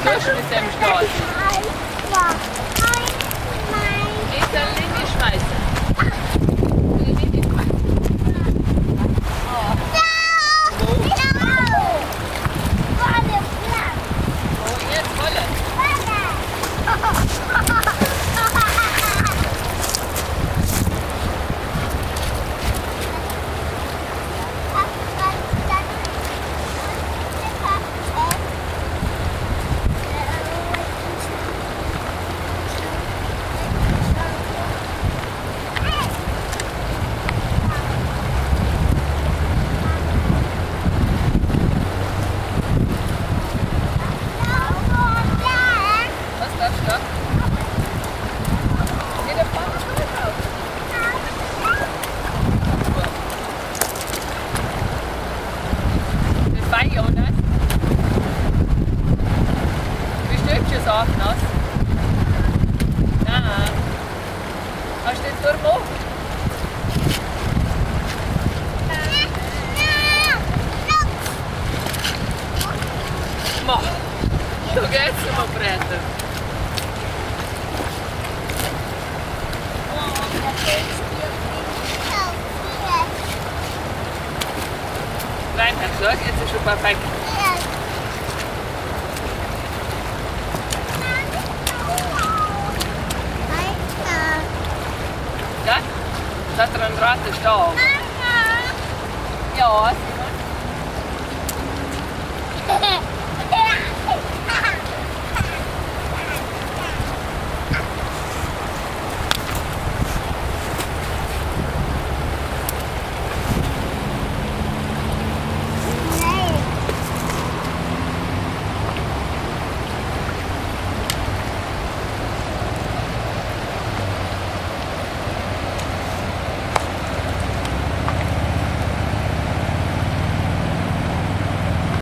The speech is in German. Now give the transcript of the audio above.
tust du mit dem Stall? Nicht eine Linie schmeißen. Eine Linie schmeißen. Oh, jetzt rollen. Nass. Nein. Hast du den Turm hoch? Mach. Du gehst mal brennen. Nein, hast du gesagt, jetzt ist schon perfekt. Ja? Hat er einen Draht stehen? Ja.